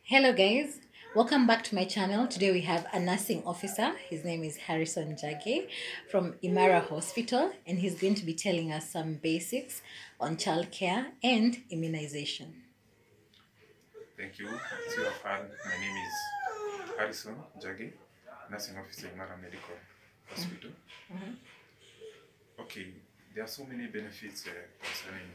Hello guys, welcome back to my channel. Today we have a nursing officer. His name is Harrison Jage from Imara Hospital, and he's going to be telling us some basics on childcare and immunization. Thank you. As you have heard, my name is Harrison Jage, nursing officer in Mara Medical Hospital. Okay, there are so many benefits concerning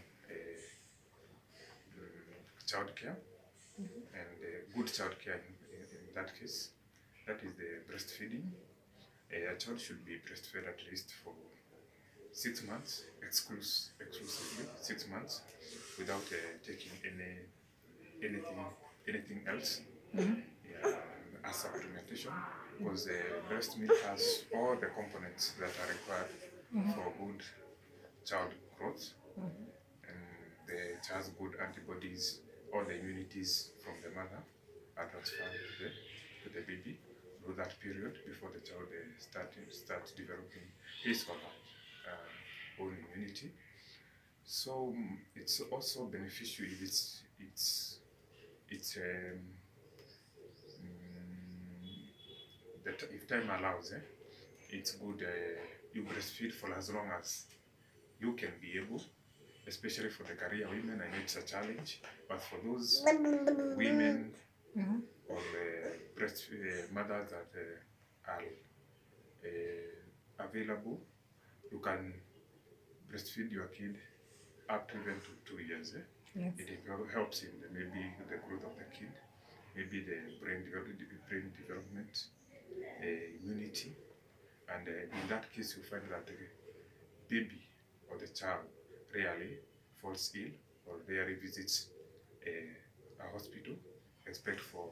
childcare and good childcare in that case. That is the breastfeeding. A child should be breastfed at least for 6 months, exclusively 6 months, without taking anything else. Yeah, as supplementation, because breast milk has all the components that are required for good child growth, and it has good antibodies. All the immunities from the mother are transferred to the baby through that period before the child starts developing his or her own immunity. So it's also beneficial if it's that if time allows, it's good you breastfeed for as long as you can be able, especially for the career women. I know it's a challenge, but for those women or breast mothers that are available, you can breastfeed your kid up to even to 2 years. Yes. It helps in maybe the growth of the kid, maybe the brain development, immunity, and in that case you find that the baby or the child rarely falls ill or rarely visits a hospital, except for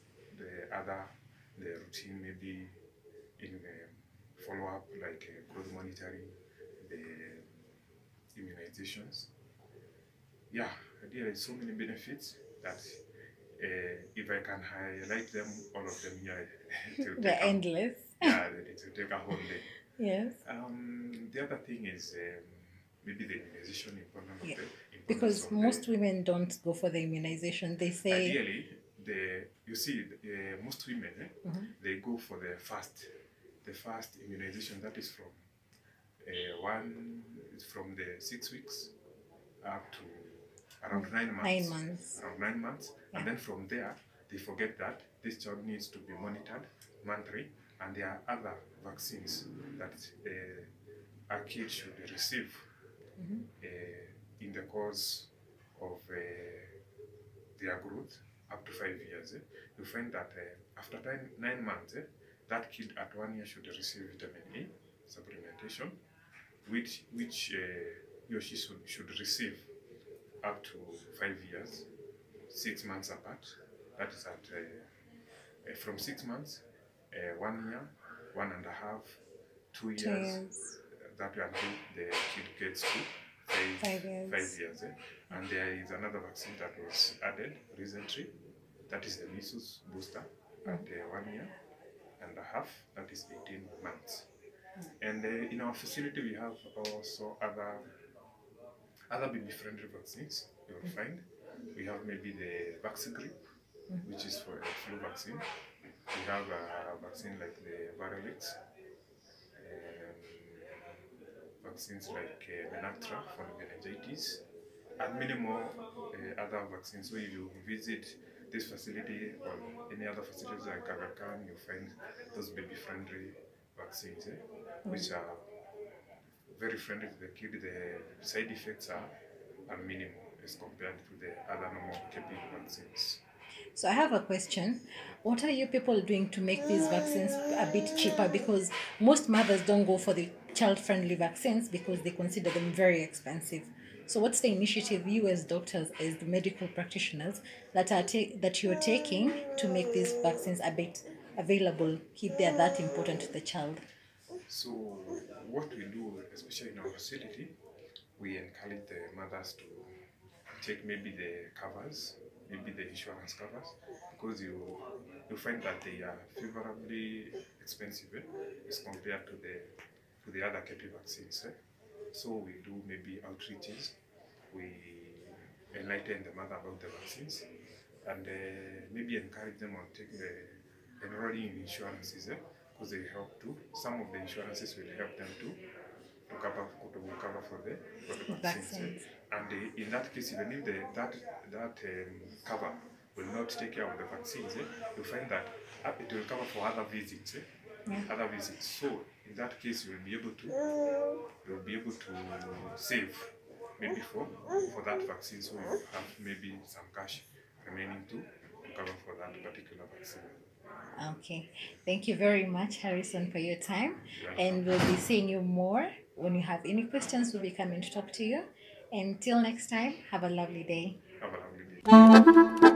the routine, maybe in follow-up, like growth monitoring, the immunizations. Yeah, there are so many benefits that if I can highlight them, all of them, yeah, it will They're endless. yeah, it will take a whole day. Yes. The other thing is maybe the immunization importance Yeah. of the Because most women don't go for the immunization. They say ideally most women they go for the first immunization, that is from from the 6 weeks up to around 9 months. 9 months. Around 9 months, Yeah. and then from there they forget that this child needs to be monitored monthly, and there are other vaccines that a kid should receive in the course of their growth up to 5 years. You find that after 9 months, that kid at 1 year should receive vitamin A supplementation, which he or she should receive up to 5 years, 6 months apart. That is at from 6 months, 1 year, 1.5, 2 years. 2 years. That way until the kid gets to 5 years. 5 years. And there is another vaccine that was added recently, that is the measles booster at 1.5 years, that is 18 months. And in our facility we have also other baby-friendly vaccines you will find. We have maybe the Vaccine, which is for a flu vaccine. We have a vaccine like the Varolix, vaccines like Menactra for meningitis, and many more other vaccines. So if you visit this facility or any other facilities like Aga Khan, you find those baby-friendly vaccines, which are very friendly to the kid. The side effects are minimal as compared to the other normal KP vaccines. So I have a question. What are you people doing to make these vaccines a bit cheaper? Because most mothers don't go for the child-friendly vaccines because they consider them very expensive. So what's the initiative you as doctors, as the medical practitioners, that you're taking to make these vaccines a bit available if they're that important to the child? So what we do, especially in our facility, we encourage the mothers to take maybe the covers, maybe the insurance covers, because you find that they are favorably expensive as compared to the other KP vaccines. So we do maybe outreaches, we enlighten the mother about the vaccines, and maybe encourage them on taking enrolling in insurances, because they help too. Some of the insurances will help them to cover for the vaccines. Vaccines. And in that case, even if that cover will not take care of the vaccines, you find that it will cover for other visits. Yeah. Other visits. So in that case, you will be able to save maybe for that vaccine. So you have maybe some cash remaining to cover for that particular vaccine. Okay. Thank you very much, Harrison, for your time. Yeah. And we'll be seeing you more. When you have any questions, we'll be coming to talk to you. Until next time, have a lovely day. Have a lovely day.